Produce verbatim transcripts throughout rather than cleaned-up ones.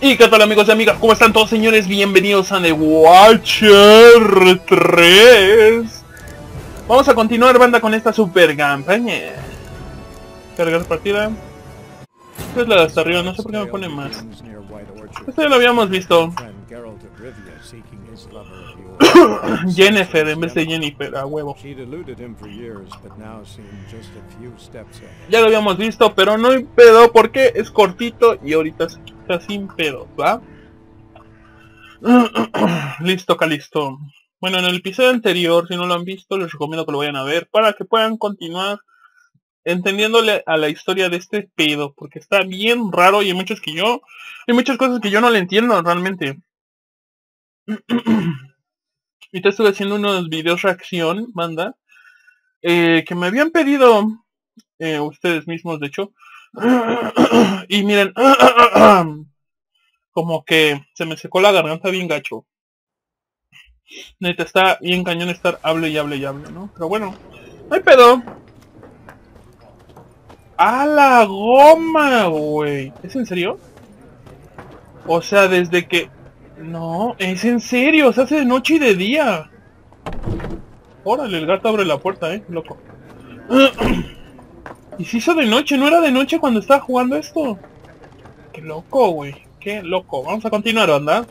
Y qué tal, amigos y amigas, ¿cómo están todos, señores? Bienvenidos a The Watcher tres. Vamos a continuar, banda, con esta super campaña. Cargar partida. Esta es la de hasta arriba, no sé por qué me pone más. Esta ya lo habíamos visto. Jennifer en vez de Jennifer, a huevo. Ya lo habíamos visto, pero no hay pedo porque es cortito y ahorita se quita sin pedo, ¿va? Listo, Calisto. Bueno, en el episodio anterior, si no lo han visto, les recomiendo que lo vayan a ver para que puedan continuar entendiéndole a la historia de este pedo, porque está bien raro y hay muchas que yo, hay muchas cosas que yo no le entiendo realmente. Ahorita estuve haciendo unos videos reacción, banda, eh, que me habían pedido eh, ustedes mismos, de hecho. Y miren, como que se me secó la garganta bien gacho. Neta, está bien cañón estar hable y hable y hable, ¿no? Pero bueno, no hay pedo. ¡A la goma, güey! ¿Es en serio? O sea, desde que... No, es en serio, se hace de noche y de día. Órale, el gato abre la puerta, eh, loco. Y se hizo de noche, no era de noche cuando estaba jugando esto. Qué loco, güey, qué loco. Vamos a continuar, ¿anda?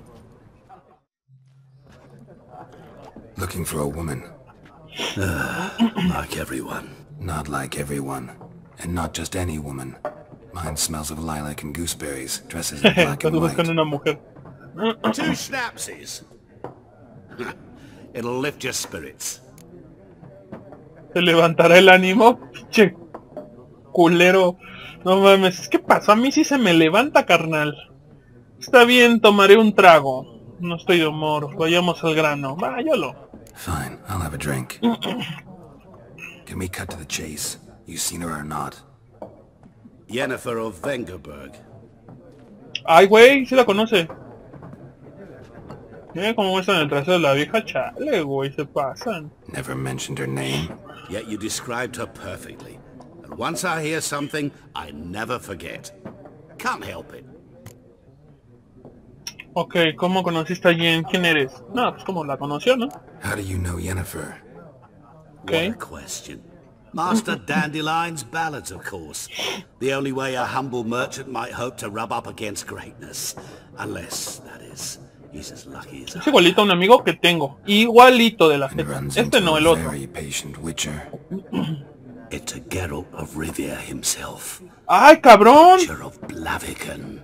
Looking for a woman. Uh, like everyone. Not like everyone. And not just any woman. Mine smells of lilac and gooseberries, dresses in black and white. Una mujer. Two snapsies. It'll lift your spirits. Se levantará el ánimo, pinche culero. No mames, ¿qué pasó? A mí sí se me levanta, carnal. Está bien, tomaré un trago. No estoy de humor, vayamos al grano. Váyalo. Fine, I'll have a drink. Can we cut to the chase? You seen her or not? Jennifer of Vengerberg. Ay, güey, sí la conoce. Mira cómo muestran el trasero de la vieja, chale, güey, se pasan. Never mentioned her name. Yet you described her perfectly. And once I hear something, I never forget. Can't help it. Ok, ¿cómo conociste a Jen? ¿Quién eres? No, pues como la conoció, ¿no? How do you know Jennifer? Okay. What a question. Master Dandelion's ballads, of course. The only way a humble merchant might hope to rub up against greatness. Unless, that is, he's as lucky as I. Es igualito a un amigo que tengo. Igualito de la jeta. Este no, el otro. Very patient witcher. It's a Geralt of Rivia himself. ¡Ay, cabrón! Witcher of Blaviken.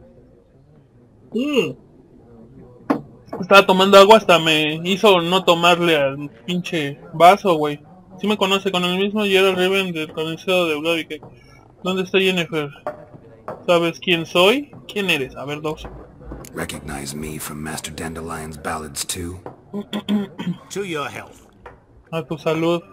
Mm. Estaba tomando agua, hasta me hizo no tomarle al pinche vaso, güey. Sí me conoce, con el mismo Geralt Riven del Consejo de Blaviken. ¿Dónde está Jennifer? ¿Sabes quién soy? ¿Quién eres? A ver, dos. Recognize me from Master Dandelion's ballads too? To your health. A tu salud.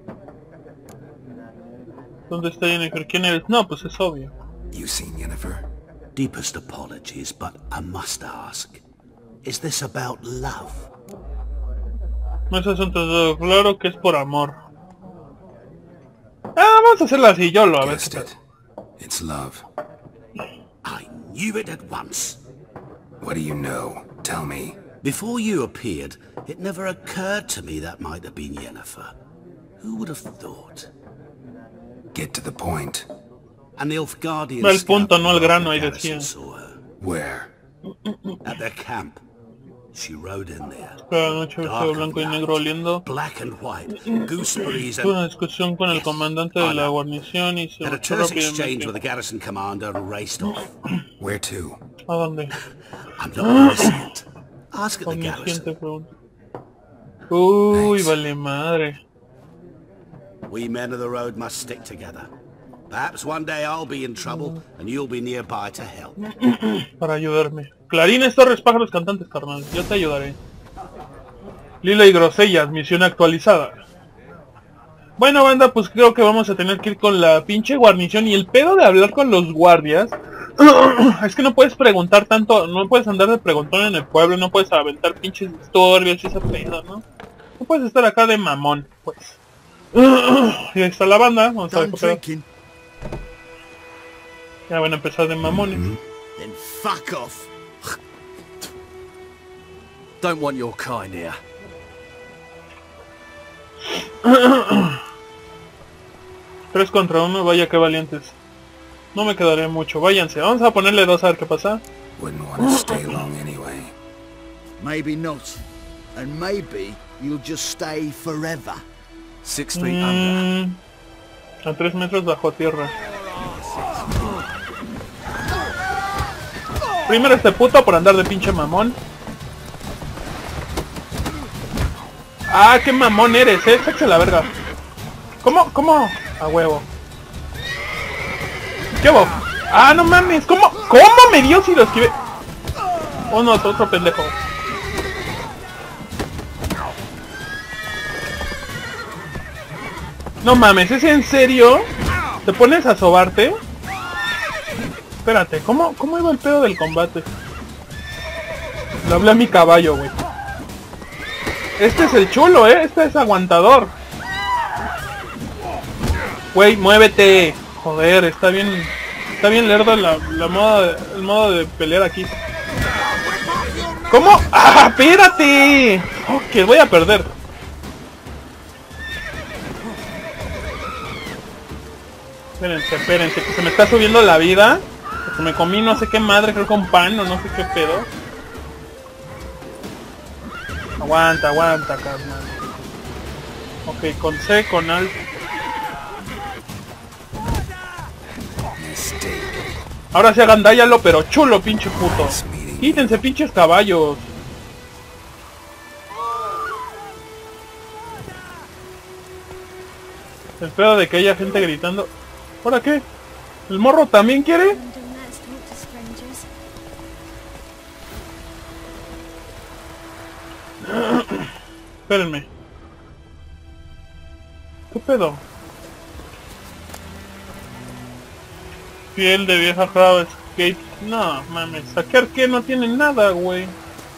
¿Dónde está Jennifer? ¿Quién eres? No, pues es obvio. You seen Jennifer? Deepest apologies, but I must ask. Is this about love? No es asunto de... Claro que es por amor. Ah, vamos a hacerla así, yo lo, a ver. Guessed it. It's love. I knew it at once. What do you know? Tell me. Before you appeared, it never occurred to me that might have been Jennifer. Who would have thought? Get to the point. An Nilfgaardian No al punto, no al grano, ahí garrison decía. saw her. Where? At their camp. She rode in there. Cada noche vestido blanco y negro oliendo. Black and white, gooseberries Tuve and... una discusión con el comandante de la guarnición y se Had a marchó terse exchange rápidamente. with the garrison commander and raced off. Where to? ¿A dónde? I'm not omniscient. Ask at the Omnisciente garrison. pregunta. Uy, Thanks. vale madre. We men of the road must stick together. Perhaps one day I'll be in trouble and you'll be nearby to help. Para ayudarme. Clarines, torres, pájaros, cantantes, carnal. Yo te ayudaré. Lila y grosellas, misión actualizada. Bueno, banda, pues creo que vamos a tener que ir con la pinche guarnición. Y el pedo de hablar con los guardias es que no puedes preguntar tanto, no puedes andar de preguntón en el pueblo, no puedes aventar pinches historias y ese pedo, ¿no? No puedes estar acá de mamón, pues. Y ahí está la banda, vamos a ver qué pedo. Ya van a empezar de mamones. Then fuck off. Don't want your kind here. Tres contra uno, vaya que valientes. No me quedaré mucho, váyanse. Vamos a ponerle dos a ver qué pasa. Wouldn't want to stay long anyway. Maybe not. And maybe you'll just stay forever. Six feet under. Mm, a tres metros bajo tierra. Primero este puto por andar de pinche mamón. Ah, qué mamón eres, eh. Sáquese la verga. ¿Cómo? ¿Cómo? A huevo. ¿Qué hubo? Ah, no mames. ¿Cómo? ¿Cómo me dio si lo esquivé? Oh no, otro pendejo. No mames, ¿es en serio? ¿Te pones a sobarte? Espérate, ¿cómo, cómo iba el pedo del combate? Le hablé a mi caballo, güey. Este es el chulo, ¿eh? Este es aguantador. Güey, muévete. Joder, está bien... Está bien lerdo la, la moda, el modo de pelear aquí. ¿Cómo? ¡Ah, espérate! Ok, voy a perder. Espérense, espérense, que se me está subiendo la vida. Porque me comí no sé qué madre, creo que un pan o no sé qué pedo. Aguanta, aguanta, carnal. Ok, con C, con Alt. Ahora sí agandállalo, pero chulo, pinche puto. Quítense, pinches caballos. El pedo de que haya gente gritando. ¿Ahora qué? ¿El morro también quiere? Espérenme. ¿Qué pedo? Piel de vieja Crab Escape. No, mames. Saquear que no tiene nada, güey.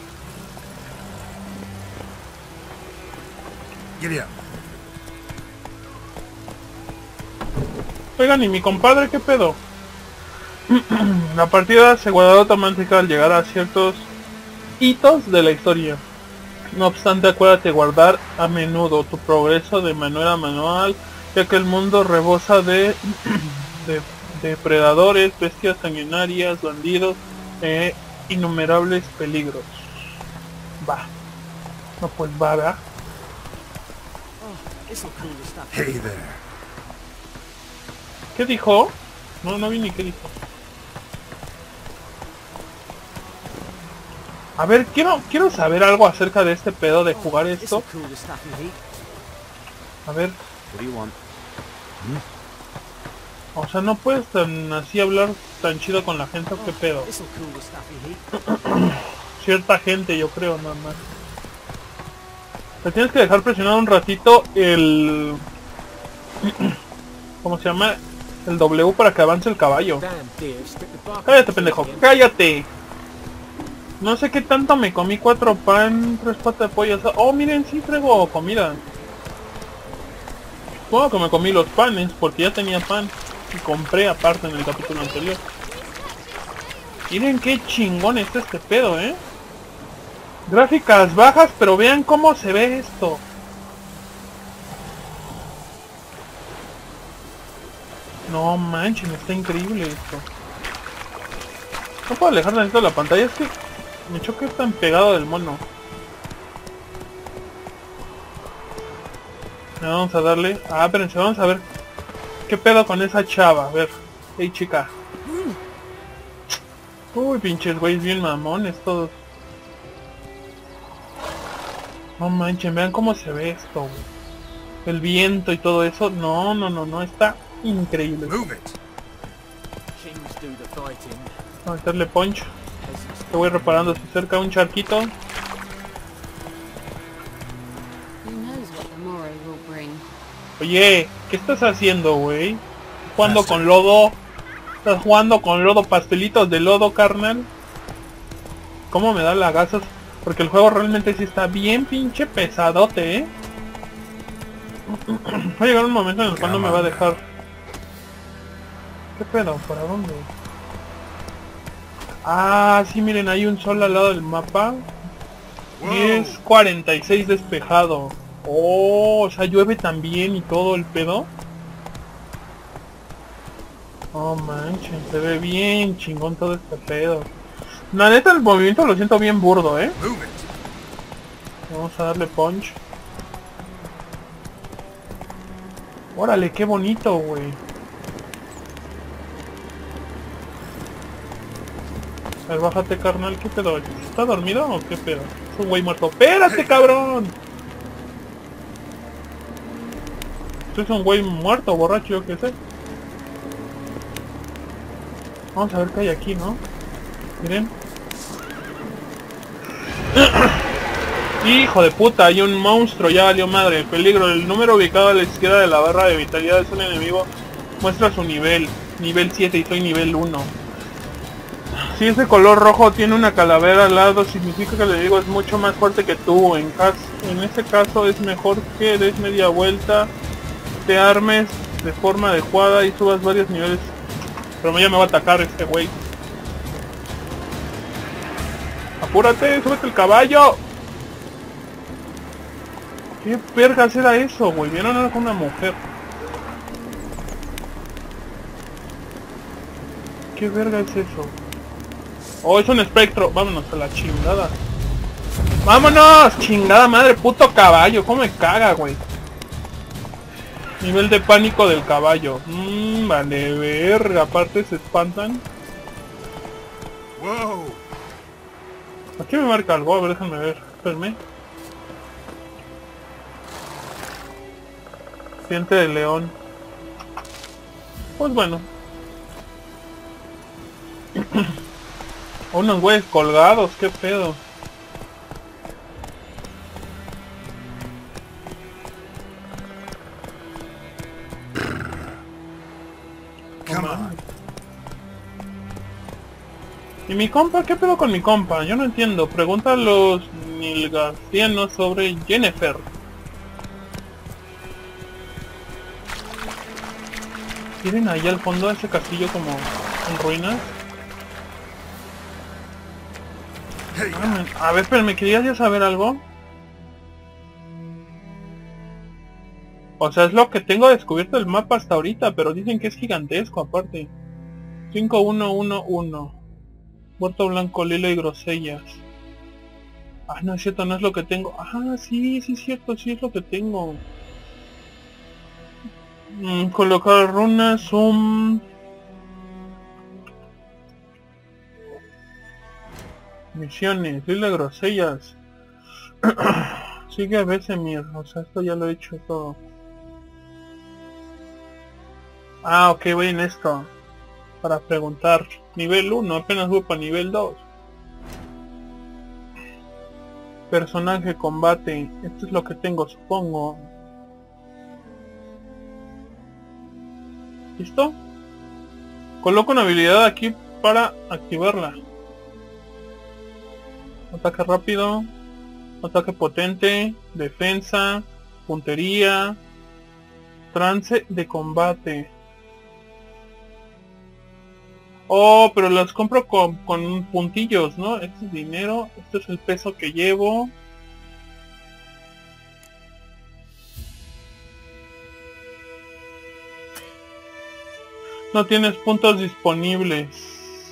Oigan, ¿y mi compadre qué pedo? La partida se guardará automática al llegar a ciertos hitos de la historia. No obstante, acuérdate guardar a menudo tu progreso de manera manual, ya que el mundo rebosa de, de depredadores, bestias sanguinarias, bandidos e innumerables peligros. Va. No, pues va, ¿verdad? Hey there. ¿Qué dijo? No, no vi ni qué dijo. A ver, quiero quiero saber algo acerca de este pedo de jugar esto. A ver. O sea, no puedes tan así hablar tan chido con la gente, ¿o qué pedo? Cierta gente, yo creo, nada más. Te tienes que dejar presionado un ratito el... ¿Cómo se llama? El W para que avance el caballo. Cállate, pendejo, cállate. No sé qué tanto me comí, cuatro pan, tres patas de pollo. Oh, miren, sí traigo comida. Supongo que me comí los panes, porque ya tenía pan. Y compré aparte en el capítulo anterior. Miren qué chingón está este pedo, eh. Gráficas bajas, pero vean cómo se ve esto. No manchen, está increíble esto. No puedo alejarme de la pantalla, es que me choque tan pegado del mono. Vamos a darle... Ah, espérense, vamos a ver qué pedo con esa chava. A ver, hey chica. Uy, pinches güeyes bien mamones todos. No manchen, vean cómo se ve esto, güey. El viento y todo eso. No, no, no, no, está increíble. Vamos a meterle punch. Te voy reparando si cerca un charquito. Oye, ¿qué estás haciendo, güey? ¿Jugando con lodo? ¿Estás jugando con lodo, pastelitos de lodo, carnal? ¿Cómo me da la gasas? Porque el juego realmente sí está bien pinche pesadote, ¿eh? Va a llegar un momento en el cual no me va a dejar. ¿Qué pedo? ¿Para dónde? Ah, sí, miren, hay un sol al lado del mapa. diez cuarenta y seis despejado. Oh, o sea, llueve también y todo el pedo. Oh, manchen, se ve bien chingón todo este pedo. La neta, el movimiento lo siento bien burdo, ¿eh? Vamos a darle punch. Órale, qué bonito, güey. A ver, bájate, carnal, ¿qué pedo? ¿Está dormido o qué pedo? Es un güey muerto. ¡Espérate, cabrón! Esto es un güey muerto, borracho, yo qué sé. Vamos a ver qué hay aquí, ¿no? Miren. Hijo de puta, hay un monstruo, ya valió madre. Peligro, el número ubicado a la izquierda de la barra de vitalidad es un enemigo. Muestra su nivel, nivel siete y soy nivel uno. Si ese color rojo tiene una calavera al lado, significa que el enemigo es mucho más fuerte que tú. En, caso, en ese caso es mejor que des media vuelta, te armes de forma adecuada y subas varios niveles. Pero ya me va a atacar este güey. ¡Apúrate! ¡Súbete el caballo! ¿Qué vergas era eso, güey? Vieron a una mujer. ¿Qué verga es eso? Oh, es un espectro. Vámonos a la chingada. ¡Vámonos! ¡Chingada madre! ¡Puto caballo! ¿Cómo me caga, güey? Nivel de pánico del caballo. Mmm, vale, verga. Aparte se espantan. Wow. Aquí me marca algo. A ver, déjame ver. Espérame. Diente de león. Pues bueno. Unos güeyes colgados. ¿Qué pedo? ¿Y mi compa? ¿Qué pedo con mi compa? Yo no entiendo. Pregunta a los nilgarcianos sobre Yennefer. ¿Tienen ahí al fondo ese castillo como en ruinas? Ah, a ver, pero ¿me querías ya saber algo? O sea, es lo que tengo descubierto el mapa hasta ahorita, pero dicen que es gigantesco aparte. cinco uno uno uno. Puerto Blanco, Lila y Grosellas. Ah, no es cierto, no es lo que tengo. Ah, sí, sí es cierto, sí es lo que tengo. Mm, colocar runas, zoom. Misiones, Lila y Grosellas. Sigue a Vesemir, o sea, esto ya lo he hecho todo. Ah, ok, voy en esto. Para preguntar. Nivel uno, apenas voy para nivel dos. Personaje, combate. Esto es lo que tengo, supongo. ¿Listo? Coloco una habilidad aquí para activarla. Ataque rápido. Ataque potente. Defensa. Puntería. Trance de combate. Oh, pero las compro con, con puntillos, ¿no? Este es dinero, este es el peso que llevo. No tienes puntos disponibles.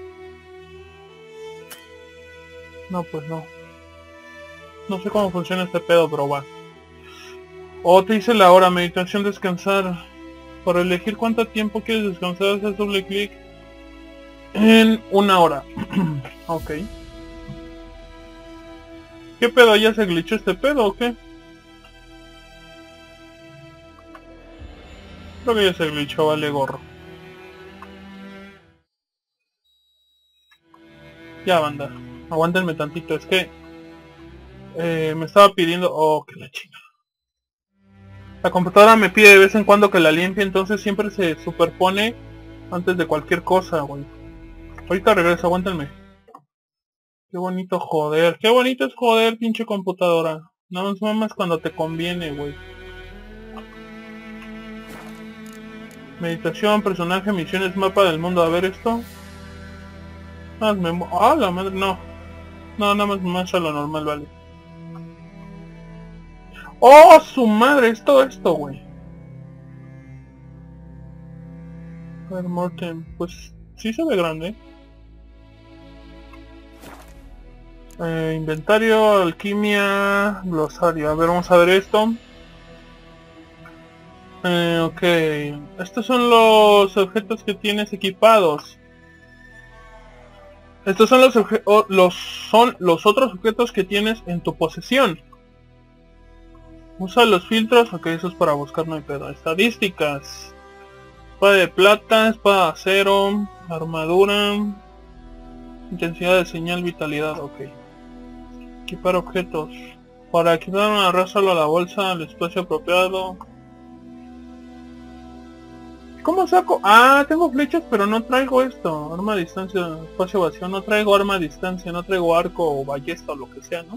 No, pues no. No sé cómo funciona este pedo, pero va. Oh, te dice la hora, meditación, descansar. Para elegir cuánto tiempo quieres descansar, haces doble clic. En una hora. Ok. ¿Qué pedo? ¿Ya se glitchó este pedo o qué? Creo que ya se glitchó, vale gorro. Ya, banda. Aguántenme tantito, es que... Eh, me estaba pidiendo... Oh, que la chingada. La computadora me pide de vez en cuando que la limpie, entonces siempre se superpone antes de cualquier cosa, güey. Ahorita regreso, aguántenme. Qué bonito joder. Qué bonito es joder, pinche computadora. No más mamas cuando te conviene, güey. Meditación, personaje, misiones, mapa del mundo. A ver esto. Nada más me... mu- ¡Ah, la madre! No. No, nada más me muestra lo normal, vale. ¡Oh, su madre! Es todo esto, güey. A ver, Morten. Pues sí se ve grande. Eh, inventario, alquimia, glosario. A ver, vamos a ver esto. Eh, ok. Estos son los objetos que tienes equipados. Estos son los, o, los son los otros objetos que tienes en tu posesión. Usa los filtros, ok, eso es para buscar, no hay pedo. Estadísticas. Espada de plata, espada de acero, armadura, intensidad de señal, vitalidad, ok. Equipar objetos. Para equipar una arrástralo a la bolsa, al espacio apropiado. ¿Cómo saco? Ah, tengo flechas, pero no traigo esto. Arma a distancia, espacio vacío. No traigo arma a distancia, no traigo arco o ballesta o lo que sea, ¿no?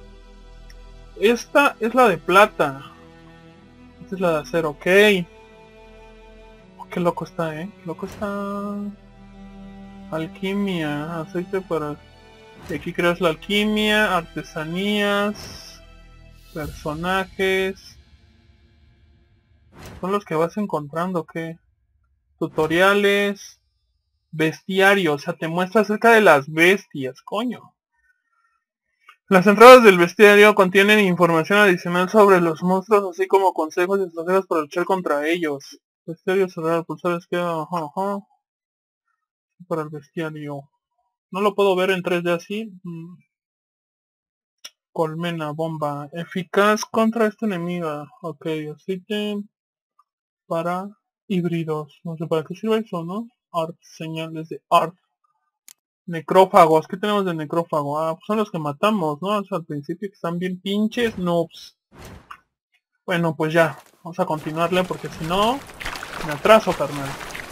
Esta es la de plata. Esta es la de acero, ok. Oh, qué loco está, eh. Qué loco está. Alquimia, aceite para... Y aquí creas la alquimia, artesanías, personajes. Son los que vas encontrando, ¿qué? Tutoriales, bestiario, o sea, te muestra acerca de las bestias, coño. Las entradas del bestiario contienen información adicional sobre los monstruos, así como consejos y estrategias para luchar contra ellos. Bestiario cerrar, pulsar izquierda, ajá, ajá. Para el bestiario. No lo puedo ver en tres D así. Mm. Colmena, bomba. Eficaz contra esta enemiga. Ok, aceite para híbridos. No sé para qué sirve eso, ¿no? Art, señales de art. Necrófagos. ¿Qué tenemos de necrófago? Ah, pues son los que matamos, ¿no? O sea, al principio que están bien pinches noobs. Bueno, pues ya. Vamos a continuarle porque si no... me atraso, carnal.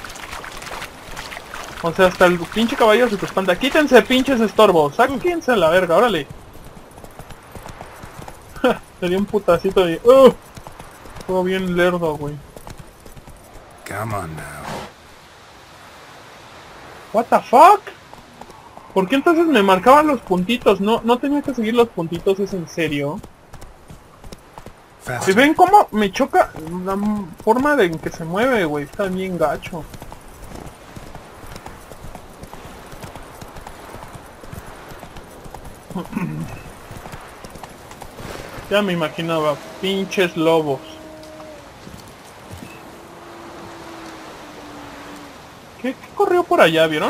O sea, hasta el pinche caballo se te espanta. Quítense, pinches estorbos. Sáquense a la verga, órale. Sería un putacito de... ¡Uh! Todo bien lerdo, güey. Come on now. What the fuck? ¿Por qué entonces me marcaban los puntitos? No, no tenía que seguir los puntitos, ¿es en serio? ¿Se ven cómo me choca la forma de en que se mueve, güey? Está bien gacho. Ya me imaginaba, pinches lobos. ¿Qué, qué corrió por allá, vieron?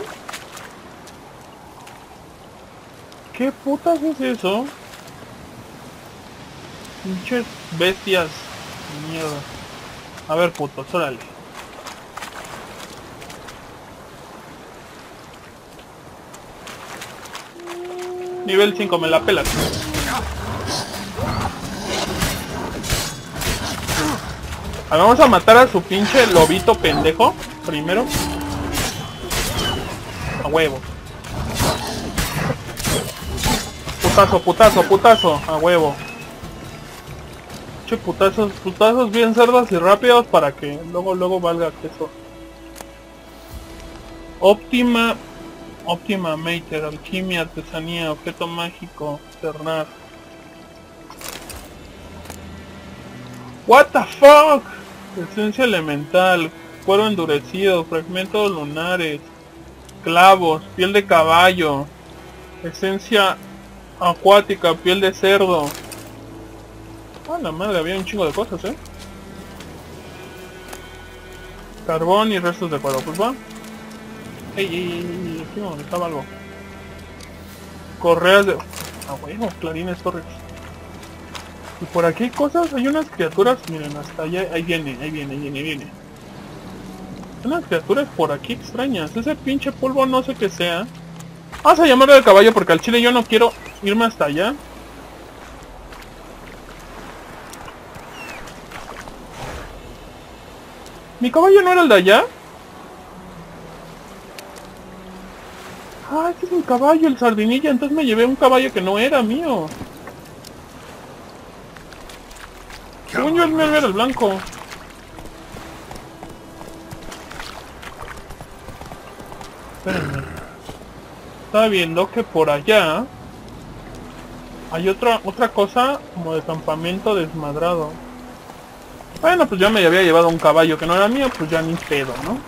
¿Qué putas es eso? Pinches bestias. Mierda. A ver, putos, órale. Nivel cinco, me la pelas. A ver, vamos a matar a su pinche lobito pendejo. Primero. A huevo. Putazo, putazo, putazo. A huevo. Che, putazos, putazos bien cerdos y rápidos para que luego, luego valga queso. Óptima. Óptima Mater, alquimia, artesanía, objeto mágico, cerrar. What the fuck? Esencia elemental, cuero endurecido, fragmentos lunares, clavos, piel de caballo, esencia acuática, piel de cerdo. Ah, la madre, había un chingo de cosas, eh. Carbón y restos de cuero, pues va. Ey, ey, ey, ey, aquí no, estaba algo. Correas de... Ah, bueno, clarines, torres. Y por aquí hay cosas, hay unas criaturas, miren, hasta allá, ahí viene, ahí viene, ahí viene, ahí viene. Hay unas criaturas por aquí extrañas, ese pinche polvo no sé qué sea. Vamos a llamarlo de caballo porque al chile yo no quiero irme hasta allá. ¿Mi caballo no era el de allá? Ah, este es mi caballo, el sardinilla, entonces me llevé un caballo que no era mío. Según yo el mío era el blanco. Espérenme. Estaba viendo que por allá hay otra otra cosa como de campamento desmadrado. Bueno, pues ya me había llevado un caballo que no era mío, pues ya ni pedo, ¿no?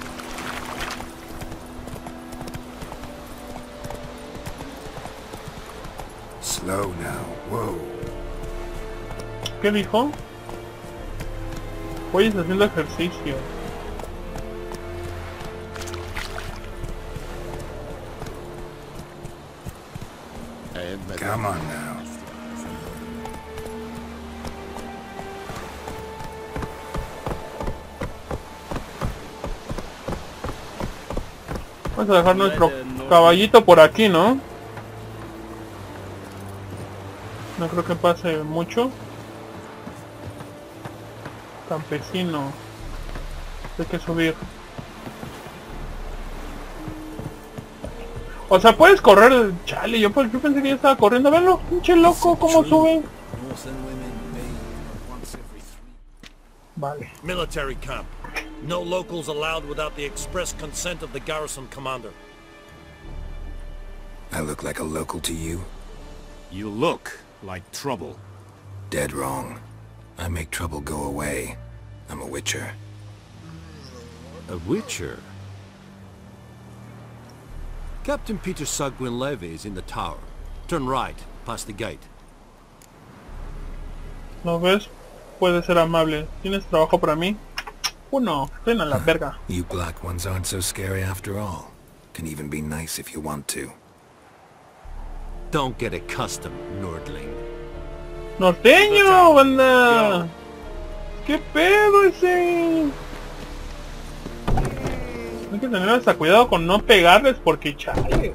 Slow now. Whoa. ¿Qué dijo? Voy haciendo ejercicio. Come on now. Vamos a dejar nuestro caballito por aquí, ¿no? No creo que pase mucho. Campesino. Hay que subir. O sea, puedes correr, chale, yo, yo pensé que ya estaba corriendo. Venlo, pinche loco, cómo sube. Vale. Military camp. No locals allowed without the express consent of the garrison commander. I look like a local to you? You look like trouble. Dead wrong. I make trouble go away. I'm a witcher. A witcher? Captain Peter Sagwin Levy is in the tower. Turn right, past the gate. ¿Lo ves? Puede ser amable. ¿Tienes trabajo para mí? Uno, ven a la verga. You black ones aren't so scary after all. Can even be nice if you want to. Don't get accustomed, Nordling. ¡Norteño, banda! ¿Qué pedo ese? Hay que tener hasta cuidado con no pegarles porque chale.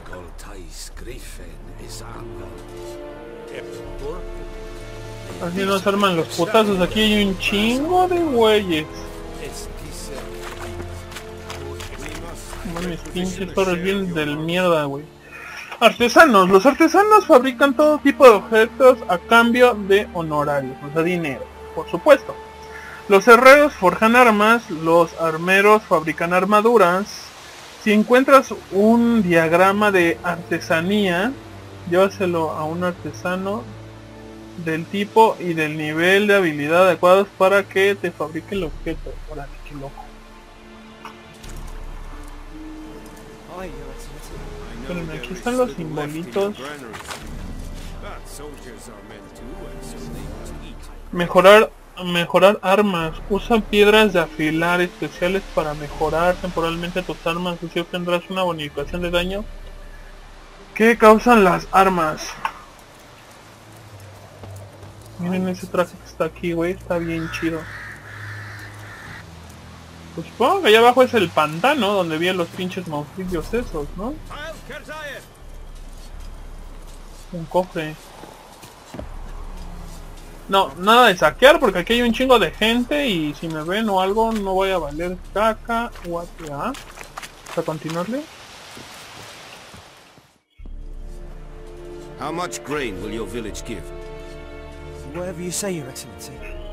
Así nos arman los putazos. Aquí hay un chingo de güeyes. Mis pinches torres bien del mierda, güey. Artesanos. Los artesanos fabrican todo tipo de objetos a cambio de honorarios, o sea, dinero, por supuesto. Los herreros forjan armas, los armeros fabrican armaduras. Si encuentras un diagrama de artesanía, llévaselo a un artesano del tipo y del nivel de habilidad adecuados para que te fabrique el objeto. Órale, qué loco. Espérenme, aquí están los simbolitos. Mejorar mejorar armas. Usa piedras de afilar especiales para mejorar temporalmente tus armas. Así obtendrás una bonificación de daño que causan las armas. Miren ese traje que está aquí, güey. Está bien chido. Pues supongo que allá abajo es el pantano donde vi los pinches monstruos esos, ¿no? Un cofre. No, nada de saquear porque aquí hay un chingo de gente y si me ven o algo no voy a valer caca. What the ah? ¿Para continuarle? How much grain will your village give? Whatever you say, Your Excellency.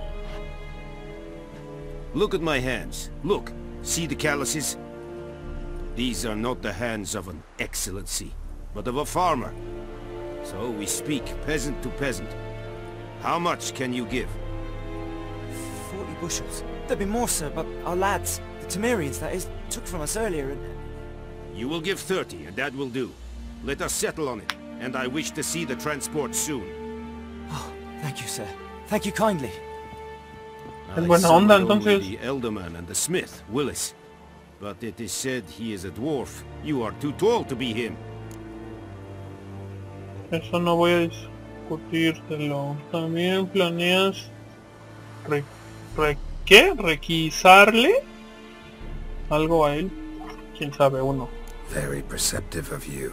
Look at my hands. Look. See the calluses? These are not the hands of an excellency, but of a farmer. So we speak peasant to peasant. How much can you give? Forty bushels. There'd be more, sir, but our lads, the Temerians, that is, took from us earlier and... You will give thirty, and that will do. Let us settle on it, and I wish to see the transport soon. Oh, thank you, sir. Thank you kindly. Es buena onda, entonces. The elderman and the smith, Willis. But it is said he is a dwarf. You are too tall to be him. Eso no voy a discutírtelo. También planeas... Re, re, ¿Qué? ¿Requisarle? Algo a él. Quién sabe, uno. Very perceptive of you.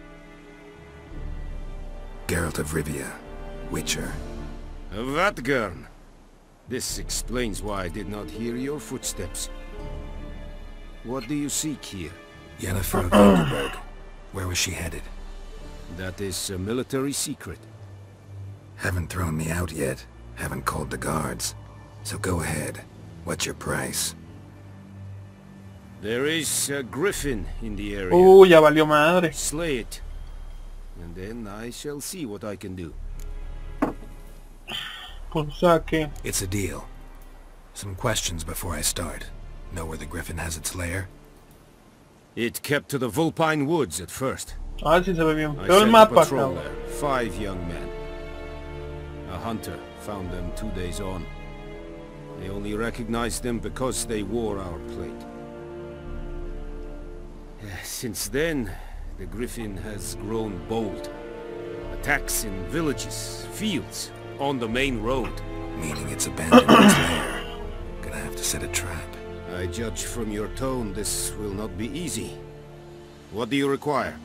Geralt of Rivia, Witcher. Vatgern. This explains why I did not hear your footsteps. What do you seek here? Yennefer of Vengerberg. Where was she headed? That is a military secret. Haven't thrown me out yet. Haven't called the guards. So go ahead. What's your price? There is a griffin in the area. Uh, ya valió madre. Slay it, and then I shall see what I can do. Pues o sea que... It's a deal. Some questions before I start. Know where the griffin has its lair? It kept to the Vulpine Woods at first. Ah, sí se ve bien. I Veo el sent a mapa, patrol cabrón. there. Five young men. A hunter found them two days on. They only recognized them because they wore our plate. Since then, the griffin has grown bold. Attacks in villages, fields, on the main road. Meaning it's abandoned its lair. Gonna have to set a trap. I judge from your tone this will not be easy. What do you require?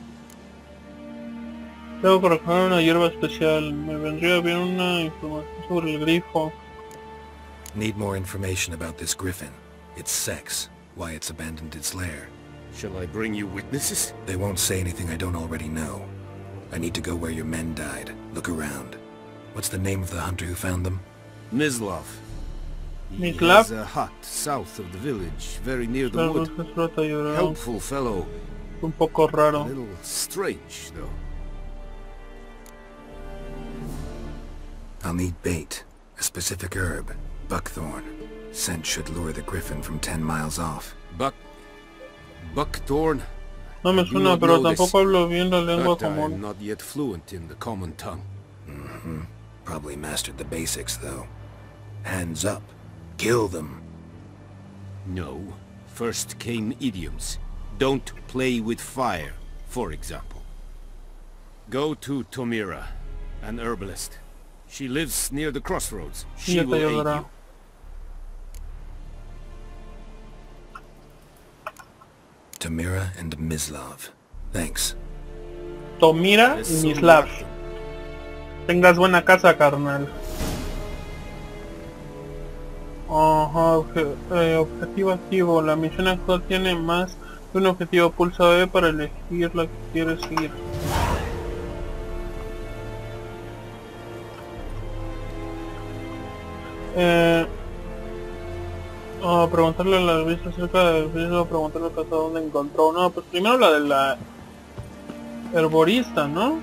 Debo colocar una hierba especial. Me vendría bien una información sobre el grifo. Need more information about this griffin. Its sex. Why it's abandoned its lair. Shall I bring you witnesses? They won't say anything I don't already know. I need to go where your men died. Look around. What's the name of the hunter who found them? Mislav. He Mislav? has a hut south of the village, very near the Claro, wood. es que solo te ayudará. Helpful fellow. Un poco A raro. little strange, though. I'll need bait. A specific herb. Buckthorn. Scent should lure the griffin from ten miles off. Buck... Buckthorn? No me I do suena, not pero know this, tampoco hablo bien la lengua but I'm común. not yet fluent in the common tongue. Mm-hmm. Probably mastered the basics, though. Hands up. Kill them. No. First came idioms. Don't play with fire, for example. Go to Tomira, an herbalist. She lives near the crossroads. She Ya te will aid ayudará. you. Tamira and Mislav. Thanks. Tomira y Yes, so Mislav. Martin. Tengas buena casa, carnal. Ajá, obje- eh, objetivo activo. La misión actual tiene más de un objetivo. Pulsa B para elegir la que quieres seguir. Eh... Oh, preguntarle a la vista acerca del riesgo, preguntarle a casa dónde encontró. No, pues primero la de la herborista, ¿no?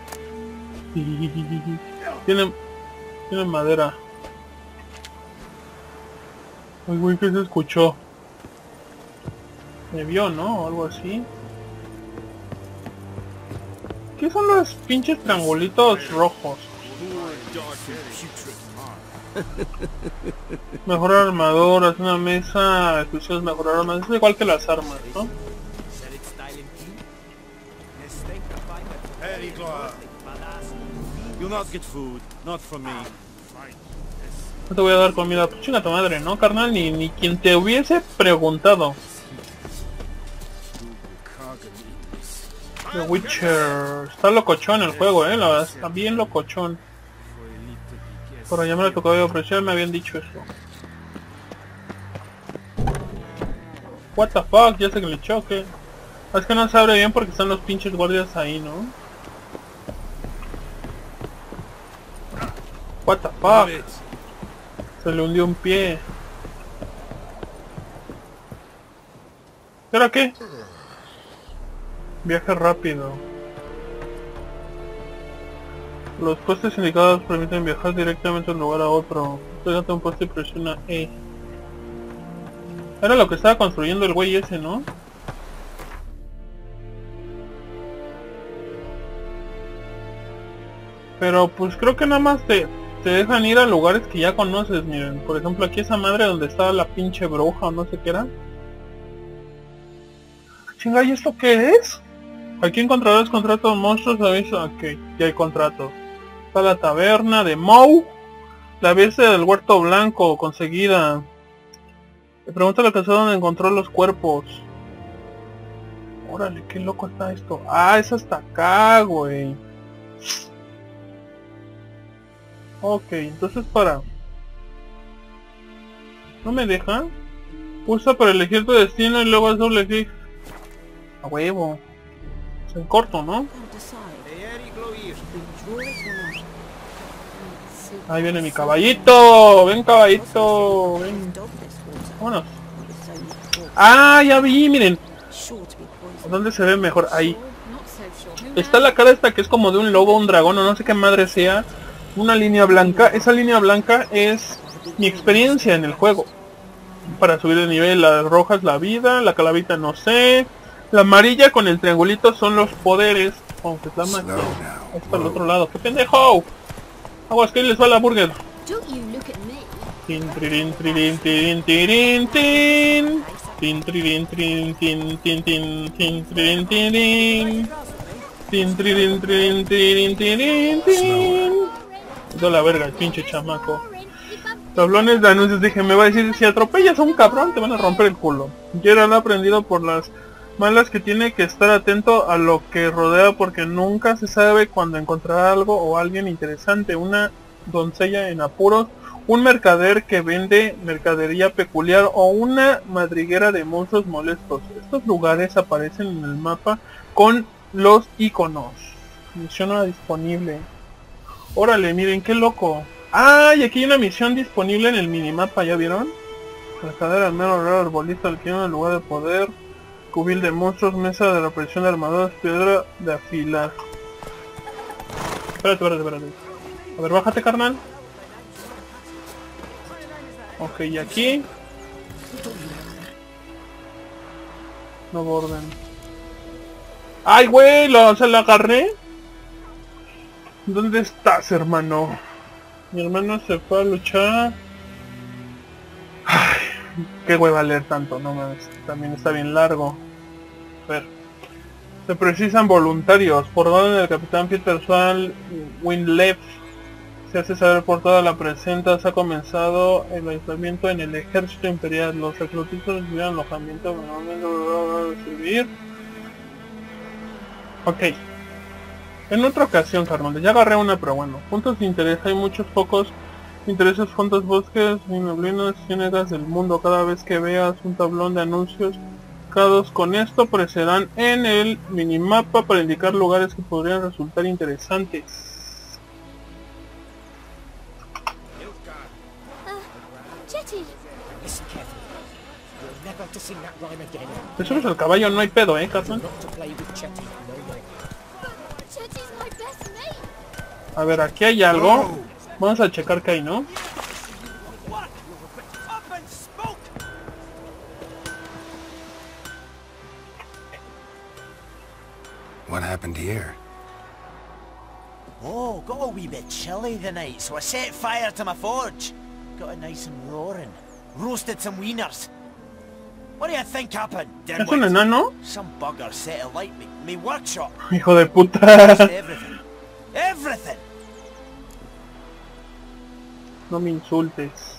Tiene, tiene madera. Ay, güey, ¿qué se escuchó? Me vio, ¿no? O algo así. ¿Qué son los pinches triangulitos rojos? Mejorar armaduras, una mesa, exclusivas mejorar armas, es igual que las armas, ¿no? You'll not get food, not from me. No te voy a dar comida, pues chinga tu madre, ¿no, carnal? Ni, ni quien te hubiese preguntado. The Witcher. Está locochón el juego, eh, la verdad, está bien locochón. Por allá me lo tocó apreciar, me habían dicho eso. What the fuck, ya se glitchó, ¿qué? Es que no se abre bien porque están los pinches guardias ahí, ¿no? What the fuck. Se le hundió un pie. ¿Y ahora qué? Viaje rápido. Los postes indicados permiten viajar directamente de un lugar a otro. Pégate un poste y presiona E. Era lo que estaba construyendo el güey ese, ¿no? Pero pues creo que nada más te, te dejan ir a lugares que ya conoces, miren. Por ejemplo aquí esa madre donde estaba la pinche bruja o no sé qué era. Chinga, ¿y esto qué es? Aquí encontrarás contratos monstruos, aviso. Ok, ya hay contratos. Está la taberna de Mou. La bestia del huerto blanco, conseguida. Le pregunta a la casa donde encontró los cuerpos. Órale, qué loco está esto. Ah, es hasta acá, güey. Ok, entonces para... ¿No me deja? Pulsa para elegir tu destino y luego haz doble clic. A huevo. Es en corto, ¿no? Ahí viene mi caballito. Ven, caballito. Ven. Vámonos. Ah, ya vi, miren. ¿Dónde se ve mejor? Ahí. Está la cara esta que es como de un lobo, un dragón o no sé qué madre sea. Una línea blanca. Esa línea blanca es mi experiencia en el juego. Para subir de nivel. La roja es la vida, la calavita no sé. La amarilla con el triangulito son los poderes. Oh, que es la magia. Está al otro lado. ¡Qué pendejo! Aguas, que les va la burger. Tin, tririn, tririn, tirin, tirin, tin. Tin, tririn, tririn, tin, tin, tin, tin, tririn, tirin. Tin, tririn, tririn, tirin, tirin, tin. Toda la verga, el pinche chamaco. Tablones de anuncios, dije, me va a decir, si atropellas a un cabrón te van a romper el culo. Geralt ha aprendido por las malas que tiene que estar atento a lo que rodea porque nunca se sabe cuando encontrará algo o alguien interesante. Una doncella en apuros, un mercader que vende mercadería peculiar o una madriguera de monstruos molestos. Estos lugares aparecen en el mapa con los iconos. Misión ahora disponible. Órale, miren qué loco. Ah, y aquí hay una misión disponible en el minimapa, ¿ya vieron? Mercader al mero raro arbolista, el clima, lugar de poder, cubil de monstruos, mesa de represión de armaduras, piedra de afilar. Espérate, espérate, espérate. A ver, bájate, carnal. Ok, y aquí. Nuevo orden. ¡Ay, güey! Lo, o sea, lo agarré. ¿Dónde estás, hermano? Mi hermano se fue a luchar. Ay, qué hueva leer tanto, no mames. También está bien largo. A ver. Se precisan voluntarios. Por orden del capitán Peter Swan Winlev. Se hace saber por toda la presenta. Se ha comenzado el aislamiento en el ejército imperial. Los reclutistas recibieron alojamiento. De servir. Ok. En otra ocasión, carnal, ya agarré una, pero bueno. Puntos de interés, hay muchos pocos intereses, fondos, bosques, neblinas, ciénegas del mundo. Cada vez que veas un tablón de anuncios cargados con esto, aparecerán en el minimapa para indicar lugares que podrían resultar interesantes. Te subes al caballo, no hay pedo, eh, carnal. A ver, aquí hay algo. Vamos a checar qué hay, ¿no? What happened here? Oh, got a wee bit chilly the night, so I set fire to my forge. Got it nice and roaring. Roasted some wieners. What do you think happened, ¿Es un enano? Some bugger set alight me, me workshop. Hijo de puta. Everything. Everything. No me insultes.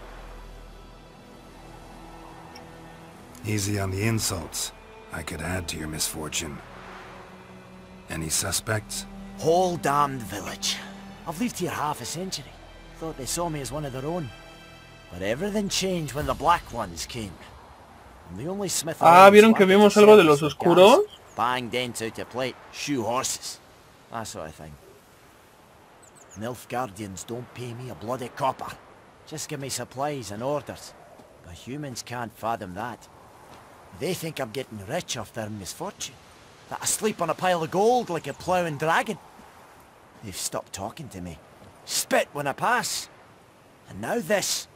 Easy on the insults. I could add to your misfortune. Any suspects? Whole damned village. I've lived here half a century. Thought they saw me as one of their own. But everything changed when the Black Ones came. I'm the only smith. Ah, ¿vieron que vimos algo de los oscuros? Bang dents out of plate, shoe horses. That sort of thing. Nilfgaardians don't pay me a bloody copper. Just give me supplies and orders. But humans can't fathom that. They think I'm getting rich off their misfortune. That I sleep on a pile of gold like a ploughing dragon. They've stopped talking to me. Spit when I pass. And now this.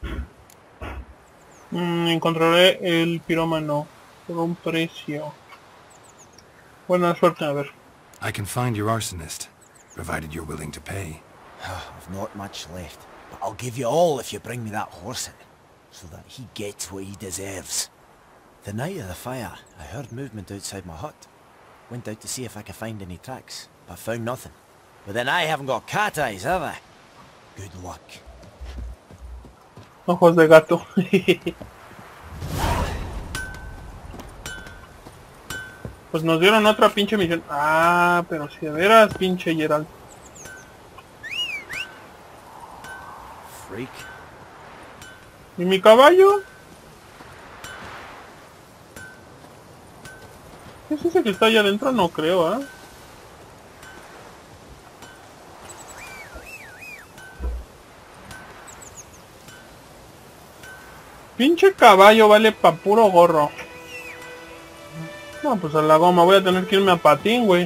Mm, encontraré el pirómano por un precio. Buena suerte, a ver. I can find your arsonist, provided you're willing to pay. I've not much left, but I'll give you all if you bring me that horse in, so that he gets what he deserves. The night of the fire, I heard movement outside my hut. Went out to see if I could find any tracks, but found nothing. But then I haven't got cat eyes, have I? Good luck. Ojos de gato. Pues nos dieron otra pinche misión. Ah, pero si de veras, pinche Geralt. Freak. ¿Y mi caballo? ¿Qué es ese que está allá adentro? No creo, ¿ah? ¿eh? Pinche caballo vale pa' puro gorro. No, pues a la goma, voy a tener que irme a patín, güey.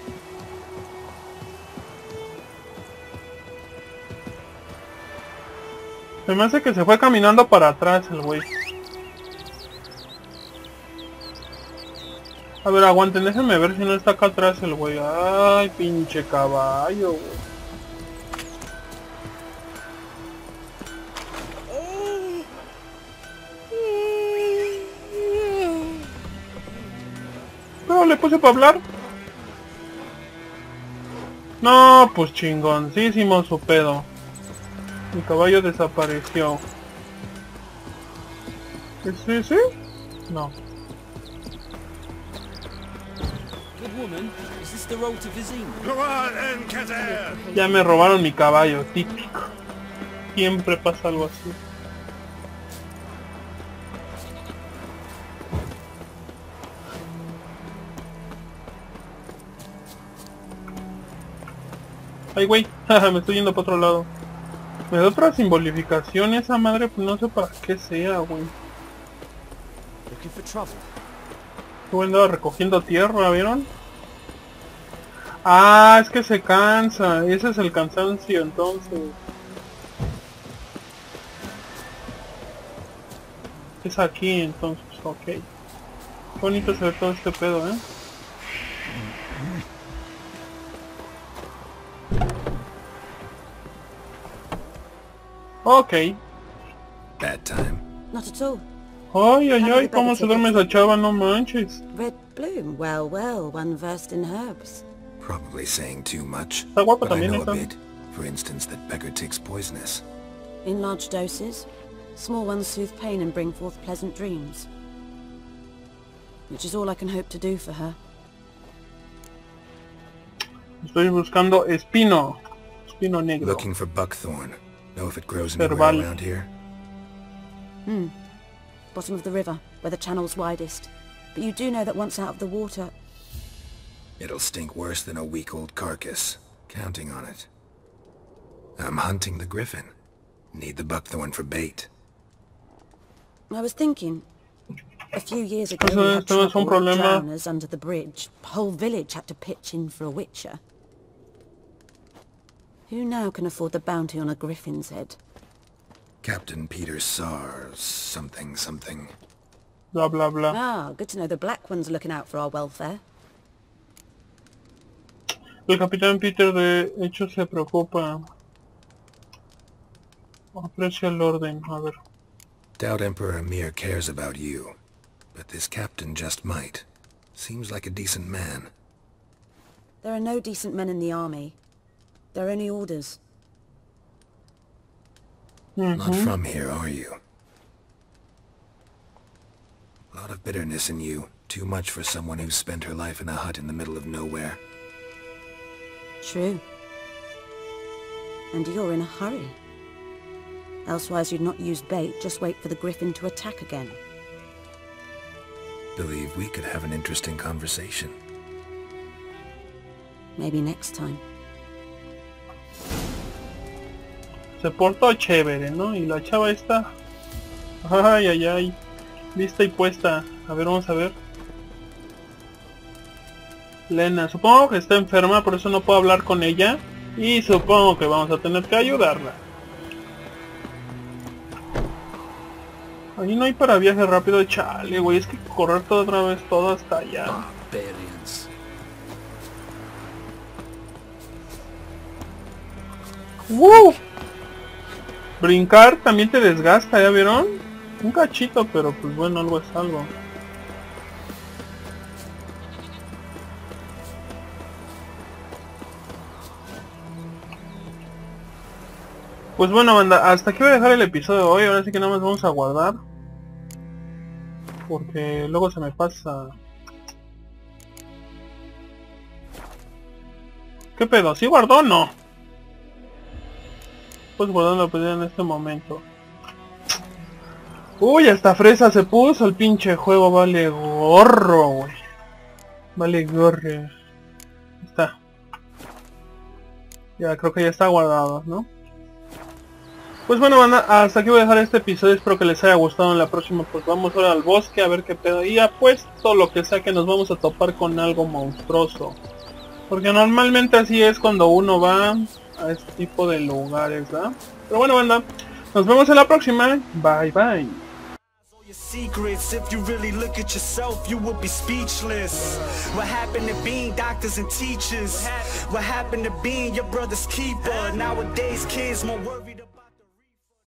Se me hace que se fue caminando para atrás el güey. A ver, aguanten, déjenme ver si no está acá atrás el güey. Ay, pinche caballo, güey. Pero le puse para hablar. No, pues chingoncísimo su pedo. Mi caballo desapareció. ¿Es ese? No. Ya me robaron mi caballo, típico. Siempre pasa algo así. Ay, güey, me estoy yendo para otro lado. Me da otra simbolificación esa madre, pues no sé para qué sea, güey. Yo andaba recogiendo tierra, ¿vieron? Ah, es que se cansa. Ese es el cansancio, entonces. Es aquí, entonces, ok. Qué bonito se ve todo este pedo, ¿eh? Ok. Bad time. Not at all. Ay, ay, ay, cómo se duerme esa chava, no manches. Red bloom, well, well, one versed in herbs. Probably saying too much. Está guapa But I también know a esta. bit. For instance, that beggar takes poisonous. In large doses, small ones soothe pain and bring forth pleasant dreams. Which is all I can hope to do for her. Estoy buscando espino. Espino negro. Looking for buckthorn. Know if it grows anywhere Herbal. around here? Hmm. Bottom of the river, where the channel's widest. But you do know that once out of the water... It'll stink worse than a week-old carcass. Counting on it. I'm hunting the griffin. Need the buckthorn for bait. I was thinking... A few years ago, Eso we es- had todo es un trouble with problema. drowners under the bridge. The whole village had to pitch in for a witcher. Who now can afford the bounty on a griffin's head? Captain Peter Sars, something something. Bla, bla, bla. Ah, good to know the Black One's looking out for our welfare. El capitán Peter de hecho se preocupa. Aprecia el orden, a ver. Doubt Emperor Emir cares about you. But this captain just might. Seems like a decent man. There are no decent men in the army. There are only orders. Not from here, are you? A lot of bitterness in you. Too much for someone who's spent her life in a hut in the middle of nowhere. True. And you're in a hurry. Elsewise you'd not use bait, just wait for the griffin to attack again. Believe we could have an interesting conversation. Maybe next time. Se portó chévere, ¿no? Y la chava esta... Ay, ay, ay. Lista y puesta. A ver, vamos a ver. Lena, supongo que está enferma, por eso no puedo hablar con ella. Y supongo que vamos a tener que ayudarla. Ahí no hay para viaje rápido, chale, güey. Es que correr toda otra vez todo hasta allá. Barbarians. ¡Woo! Brincar también te desgasta, ¿ya vieron? Un cachito, pero pues bueno, algo es algo. Pues bueno, banda, hasta aquí voy a dejar el episodio de hoy. Ahora sí que nada más vamos a guardar, porque luego se me pasa. ¿Qué pedo? ¿Sí guardó o no? Pues guardando la pelea en este momento. Uy, hasta fresa se puso el pinche juego. Vale gorro, güey. Vale gorro. Está. Ya, creo que ya está guardado, ¿no? Pues bueno, banda, hasta aquí voy a dejar este episodio, espero que les haya gustado. En la próxima pues vamos ahora al bosque a ver qué pedo, y apuesto lo que sea que nos vamos a topar con algo monstruoso, porque normalmente así es cuando uno va a este tipo de lugares, ¿verdad? Pero bueno, banda, nos vemos en la próxima, bye bye. Secrets, if you really look at yourself, you would be speechless. What happened to being doctors and teachers? What happened to being your brother's keeper? Nowadays kids more worried